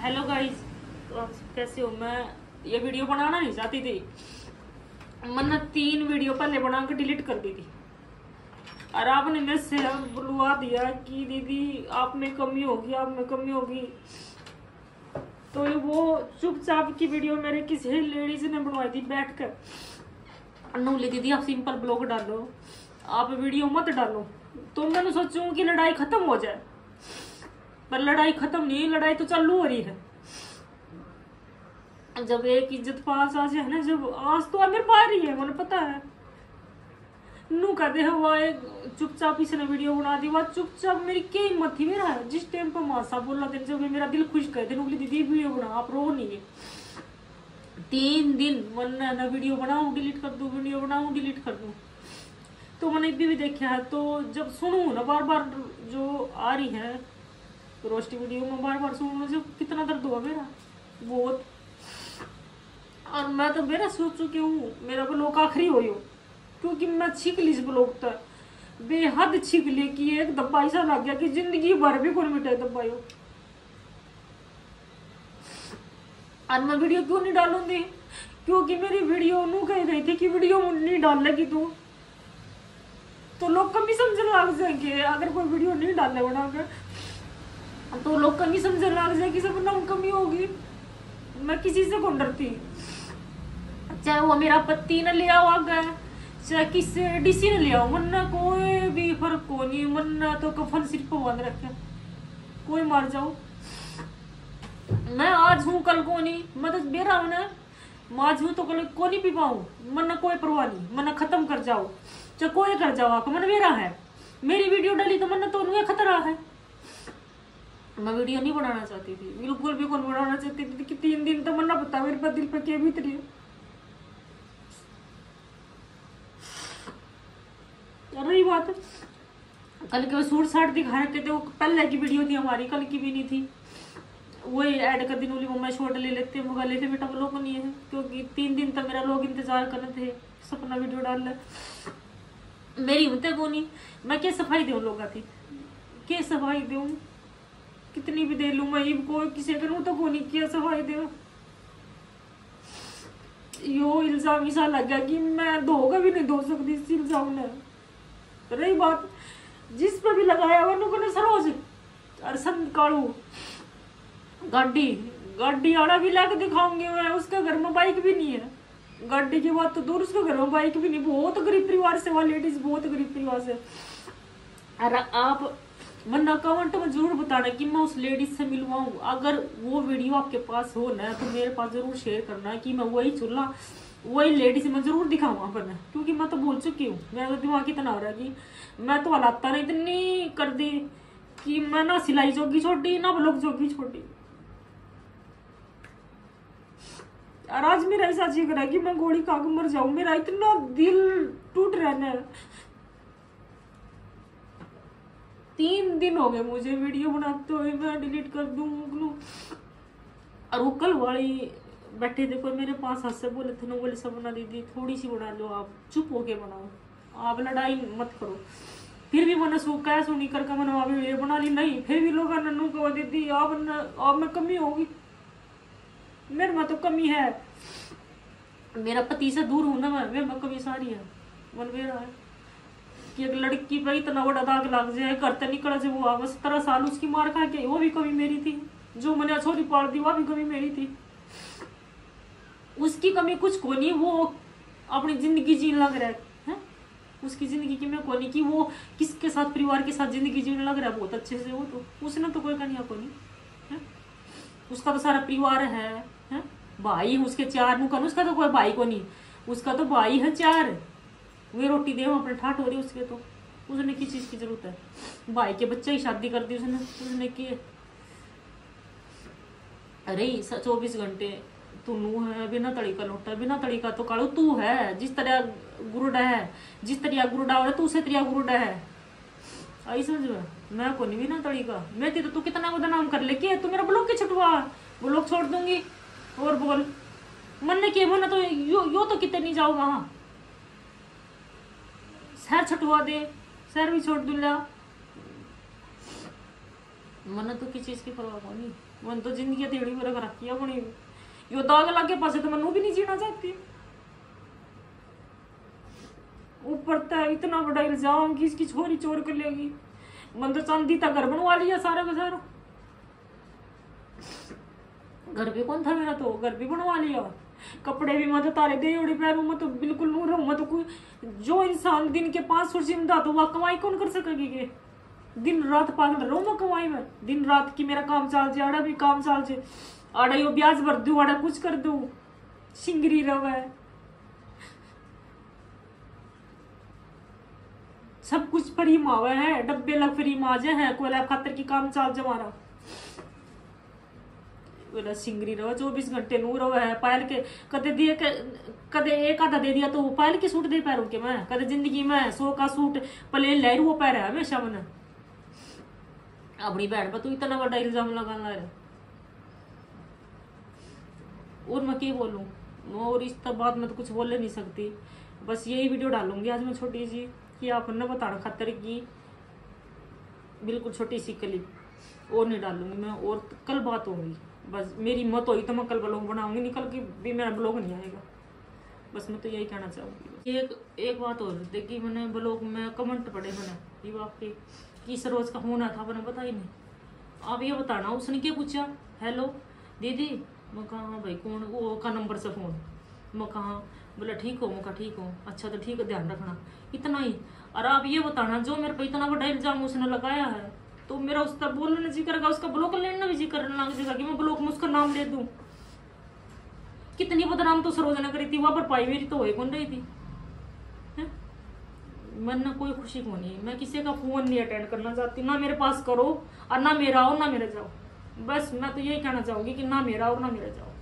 Hello guys, तो आप कैसे हो। मैं ये वीडियो बनाना नहीं चाहती थी। मैंने 3 वीडियो पहले बना के डिलीट कर दी थी और आपने मेरे से बुलवा दिया कि दीदी आप में कमी होगी, आप में कमी होगी। तो वो चुपचाप की वीडियो मेरे किसी लेडीज ने बनवाई थी बैठ कर। नूली दीदी आप सिंपल ब्लॉग डालो, आप वीडियो मत डालो। तो मैंने सोचूं कि लड़ाई खत्म हो जाए, पर लड़ाई खत्म नहीं, लड़ाई तो चालू हो रही है। जब एक इज्जत पास आ जाए ना, जब आज तो मेरे पा रही है, मुझे पता है। नू कहते हैं वो एक चुपचाप इसने वीडियो बना दी, वह चुपचाप मेरी क्या हिम्मत थी। मेरा जिस टाइम पर मासा बोला था, जब मेरा दिल खुश कर दे बोली दीदी वीडियो बना, आप रो नहीं है। 3 दिन वरना ना वीडियो बनाऊं डिलीट कर दूं, वीडियो बनाऊं डिलीट कर दूं। तो मैंने भी देखा है। तो जब सुनू ना बार बार जो आ रही है रोस्टी वीडियो में, बार बार सुनू मुझे कितना दर्द हुआ मेरा, बहुत। और मैं तो मेरा सोच चुकी हूँ मेरा ब्लॉग आखिरी हो, क्योंकि मैं छीक ली इस ब्लॉग तक, बेहद छीक ली कि एक दब्बा ऐसा लग गया कि जिंदगी भर भी कौन मिटाए दब्बायो। और मैं वीडियो क्यों नहीं डालूंगी, क्योंकि मेरी वीडियो नू कह रही थी कि वीडियो नहीं डालेगी तू तो लोग कमी समझने लग जाएंगे। अगर कोई वीडियो नहीं डाले बनाकर तो लोग कमी समझने लग जाए कि सब नाम कमी होगी। मैं किसी से कौन डरती, चाहे वो मेरा पति न ले आओ आगे, चाहे किसी डीसी ने ले आओ, मन्ना कोई भी फर्क को नहीं। मन्ना तो कफन सिर पर बांध रखे, कोई मार जाओ। मैं आज हूँ कल को नहीं, मैं तो बेरा हूं ना, आज हूँ तो कल को नहीं पी पाऊं। मन्ना कोई परवाह नहीं, मन्ना खत्म कर जाओ, चाहे कोई कर जाओ आके, मन मेरा है। मेरी वीडियो डाली तो मन्ना तो उन्हें खतरा है। मैं वीडियो नहीं बनाना चाहती थी, बिल्कुल भी कौन बनाना चाहती थी कि 3 दिन तो मन्ना बता मेरे पास दिल पे क्या बीत रही है। रही बात कल के सूट साट दिखा रहे थे, वो पहले की वीडियो थी हमारी, कल की भी नहीं थी। वही ऐड कर दी नूली मम्मा शॉर्ट ले लेते मंगा लेते, बेटा वो लोग नहीं है, क्योंकि 3 दिन तक मेरा लोग इंतजार कर रहे थे सपना वीडियो डाल ले। मेरी हिम्मत को नहीं, मैं क्या सफाई दूं लोगों की, क्या सफाई दूं, कितनी भी दे लू मैं को किसी करूँ तो को नहीं किया सफाई दे। यो इल्जाम ऐसा लग गया कि मैं धोगा भी नहीं धो सकती इस इल्जाम ने। रही बात जिस पे भी लगाया वरना सरोज और संत कालू गाड़ी गाड़ी आड़ा भी लाके दिखाऊंगी मैं। उसका घर में बाइक भी नहीं है, गाड़ी की बात तो दूर, उसके घर में बाइक भी नहीं। बहुत गरीब परिवार से, वह लेडीज बहुत गरीब परिवार से। अरे आप मन्ना कमेंट में जरूर बताना कि मैं उस लेडीज से मिलवाऊं। अगर वो वीडियो आपके पास हो ना तो मेरे पास जरूर शेयर करना कि मैं वही चूल्हा वही लेडीज मैं जरूर दिखाऊंगा पर, क्योंकि मैं तो भूल चुकी हूँ। मेरा तो दिमाग इतना हो रहा है कि मैं तो हालात ने इतनी कर दी कि मैं ना सिलाई जोगी छोड़ी ना ब्लॉग जोगी छोड़ी। और आज मेरा ऐसा जी करा कि मैं गोली खा के मर जाऊं, मेरा इतना दिल टूट रहा है। 3 दिन हो गए मुझे वीडियो बनाते हुए, मैं डिलीट कर दूं। और वो कल वाली बैठे थे कोई मेरे पास, हाथ से बोले थे, बोले सब बना दीदी थोड़ी सी बना लो, आप चुप होके बनाओ, आप लड़ाई मत करो। फिर भी मैंने क्या सुनी करके मैंने वीडियो बना ली। नहीं, फिर भी लोग नन्नू को दीदी आप में कमी होगी, मेरे में तो कमी है। मेरा पति से दूर हूं ना मैं, मेरे में कमी सारी है। मन मेरा है कि एक लड़की पे इतना बड़ा दाग लग जाए, करते निकल जाए वो बस 17 साल उसकी मार खा के, वो भी कमी मेरी थी। जो मैंने छोरी पाड़ दी वो भी कमी मेरी थी। उसकी कमी कुछ को नहीं, वो अपनी जिंदगी जीने लग रहा है। उसकी जिंदगी की मैं को नहीं कि वो किसके साथ परिवार के साथ जिंदगी जीने लग रहा है बहुत अच्छे से। वो तो उसने तो कोई कनिया को नहीं है, उसका तो सारा परिवार है। भाई उसके 4 मुकन, उसका तो कोई भाई को नहीं, उसका तो भाई है 4। वे रोटी दे अपने ठाठ हो रही उसके, तो उसने किस चीज की जरूरत है। भाई के बच्चे की शादी कर दी उसने की। अरे 24 घंटे तू नू है, बिना तड़ी का लोटा, बिना तड़ी का तो कालू तू है। जिस तरह गुरुडा है, जिस तरह गुरुडा हो तू उसे तरह गुरुडा है। आई समझ में, मैं को नहीं बिना तड़ी का। मैं तो तू कितना बदनाम कर ले कि तू मेरा ब्लॉग के छुटवा, ब्लॉग छोड़ दूंगी। और बोल मन ने किया मन तो यो तो कितने नहीं जाओगा। हाँ शहर छुटवा दे, शहर भी छोड़ दूंगा। मन तो किसी चीज की परवाह नहीं। मन तो जिंदगी तेड़ी में रख रखी है अपनी। यो दाग लागे पास तो मनु भी नहीं जीना चाहती। ऊपर तक इतना बड़ा इल्जाम कि इसकी छोरी चोर कर लेगी। मन तो चांदी तक घर बनवा लिया सारा का सारा। घर भी कौन था मेरा, तो घर भी बनवा लिया। कपड़े भी मत तारे दे उड़े पैरों में तो बिल्कुल नूर रहूं मैं तो। कोई जो इंसान दिन के 5 फुट जिंदा तो वह कमाई कौन कर सकेगी के? दिन रात पागल रहूं मैं कमाई में। दिन रात की मेरा काम चाल जाए, आड़ा भी काम चाल जाए, आड़ा यो ब्याज भर दू, आड़ा कुछ कर दू, सिंगरी रवे सब कुछ फ्री मावे है। डब्बे लग फ्री माजे है, कोई खातर की काम चाल जमारा बोला सिंगरी रहो 24 घंटे नूर रहो है। पायल के कदे दिए कदे एक आधा दे दिया तो वो पायल के सूट दे पैरों के मैं। कदे जिंदगी में 100 का सूट प्लेन लहर वो पैर है हमेशा मैंने। अपनी बहन पर तू इतना बड़ा इल्जाम लगाना है और मैं क्या बोलूं। और इस तब बात में तो कुछ बोल नहीं सकती। बस यही वीडियो डालूंगी आज मैं छोटी सी कि आप न बताना खातर की बिल्कुल छोटी सी क्लिप और नहीं डालूंगी मैं। और कल बात होगी, बस मेरी मत हुई तो मैं कल ब्लॉग बनाऊंगी, निकल के भी मेरा ब्लॉग नहीं आएगा। बस मैं तो यही कहना चाहूंगी। एक बात और देखी मैंने ब्लॉग में कमेंट पढ़े मैंने ये वाकई कि सरोज का होना था, मैंने बता ही नहीं। आप ये बताना उसने क्या पूछा, हेलो दीदी। मैं कहा भाई कौन, वो का नंबर से फोन। मैं कहा बोला ठीक हो। मैं कहा ठीक हो, अच्छा तो ठीक है ध्यान रखना, इतना ही। और आप ये बताना जो मेरे पे इतना बड़ा इल्जाम उसने लगाया है तो मेरा उस तक बोलने जी करेगा, उसका ब्लॉक लेना भी जी करने लग जाएगा कि मैं ब्लॉक में उसका नाम ले दूं। कितनी बदनाम तो सरोज ने करी थी, वहां पर पाई मेरी तो हो कौन रही थी। मन ना कोई खुशी को नहीं, मैं किसी का फोन नहीं अटेंड करना चाहती, ना मेरे पास करो और ना मेरा आओ ना मेरे जाओ। बस मैं तो यही कहना चाहूंगी कि ना मेरा और ना मेरे जाओ।